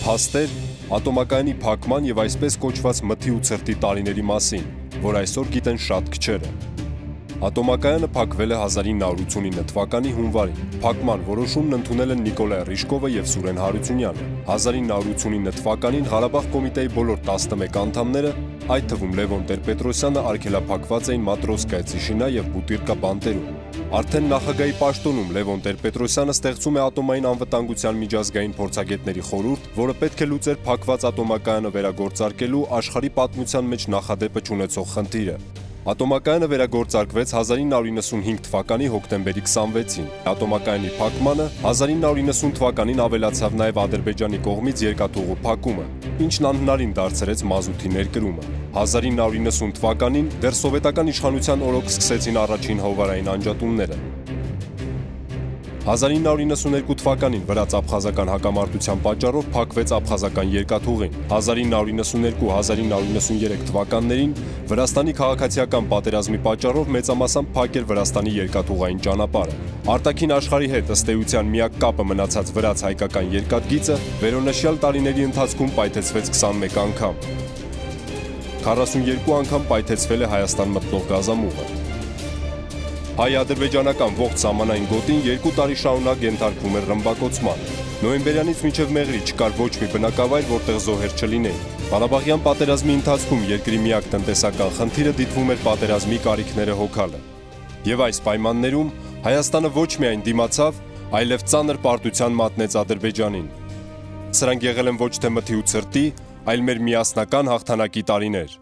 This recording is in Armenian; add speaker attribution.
Speaker 1: փաստեր ատոմակայանի փակման եւ այսպես կոչված մթի ու ցրտի տարիների մասին, որ այսօր գիտեն շատ քչերը։ Ատոմակայանը փակվել է 1989 թվականի հունվարին։ Փակման որոշումն ընդունել են Նիկոլայ Ռիժկովը եւ Սուրեն Հարությունյանը։ 1989 թվականին Ղարաբաղ կոմիտեի բոլոր 11 անդամները, այդ թվում Լևոն Տեր-Պետրոսյանը, արգելափակված էին Մատրոսկայա, Ծիշինա եւ Բուտիրկա բանտերում։ Արդեն նախագահի պաշտոնում Լևոն Տեր-Պետրոսյանը ստեղծում է ատոմային անվտանգության միջազգային փորձագետների խորհուրդ, որը պետք է լուծեր փակված ատոմակայանը վերագործարկելու աշխարհի պատմության մեջ նախադեպը չունեցող խնդիրը։ Ատոմակայանը վերագործարկվեց 1995 թվականի հոկտեմբերի 26-ին։ Ատոմակայանի փակմանը 1990 թվականին ավելացավ նաև Ադրբեջանի կողմից երկաթուղու փակումը, ինչն անհնարին դարձրեց մազութի ներկրումը։ 1990 թվականին դեռ սովետական իշխանության օրոք սկսեցին առաջին հովարային անջատումները։ 1992 թվականին վրաց-աբխազական հակամարտության պատճառով փակվեց աբխազական երկաթուղին։ 1992-1993 թվականներին Վրաստանի քաղաքացիական պատերազմի պատճառով մեծամասամբ փակել Վրաստանի երկաթուղային ճանապարհը։ Արտաքին աշխարհի հետ ըստ էության միակ կապը մնացած վրաց-հայկական երկաթգիծը վերոնշյալ տարիների ընթացքում պայթեցվեց 21 անգամ։ 42 անգամ պայթեցվել է Հայաստան մտնող գազամուղը։ Հայ-ադրբեջանական ողջ սահմանային գոտին 2 տարի շարունակ ենթարկվում էր ռմբակոծման։ Նոյեմբերյանից մինչև մեղրի չկար ոչ մի բնակավայր, որտեղ զոհեր չլինեին։ Ղարաբաղյան պատերազմի ընթացքում երկրի միակ տնտեսական խնդիրը դիտվում էր պատերազմի կարիքները հոգալը։ Եվ այս պայմաններում Հայաստանը ոչ միայն դիմացավ, այլև ծանր պարտության մատնեց Ադրբեջանին։ Սրանք եղել են ոչ թե մթի ու ցրտի, այլ մեր միասնական հաղթանակի տարիներ։